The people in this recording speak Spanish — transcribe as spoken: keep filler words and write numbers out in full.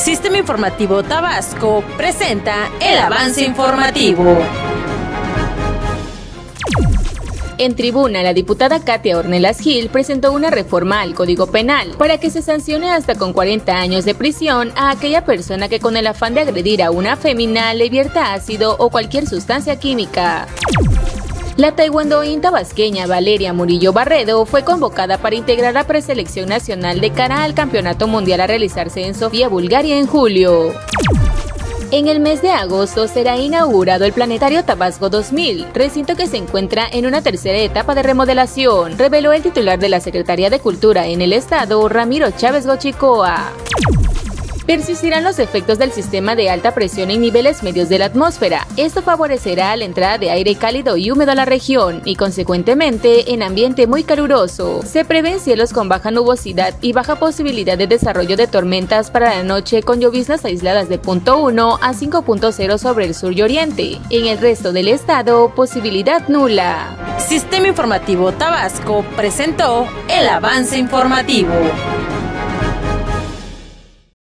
Sistema Informativo Tabasco presenta el avance informativo. En tribuna, la diputada Katia Ornelas Gil presentó una reforma al Código Penal para que se sancione hasta con cuarenta años de prisión a aquella persona que con el afán de agredir a una fémina le vierta ácido o cualquier sustancia química. La taekwondoín tabasqueña Valeria Murillo Barredo fue convocada para integrar la preselección nacional de cara al Campeonato Mundial a realizarse en Sofía, Bulgaria, en julio. En el mes de agosto será inaugurado el Planetario Tabasco dos mil, recinto que se encuentra en una tercera etapa de remodelación, reveló el titular de la Secretaría de Cultura en el estado, Ramiro Chávez Gochicoa. Persistirán los efectos del sistema de alta presión en niveles medios de la atmósfera. Esto favorecerá la entrada de aire cálido y húmedo a la región y, consecuentemente, en ambiente muy caluroso. Se prevén cielos con baja nubosidad y baja posibilidad de desarrollo de tormentas para la noche, con lloviznas aisladas de punto uno a cinco punto cero sobre el sur y oriente. En el resto del estado, posibilidad nula. Sistema Informativo Tabasco presentó el avance informativo.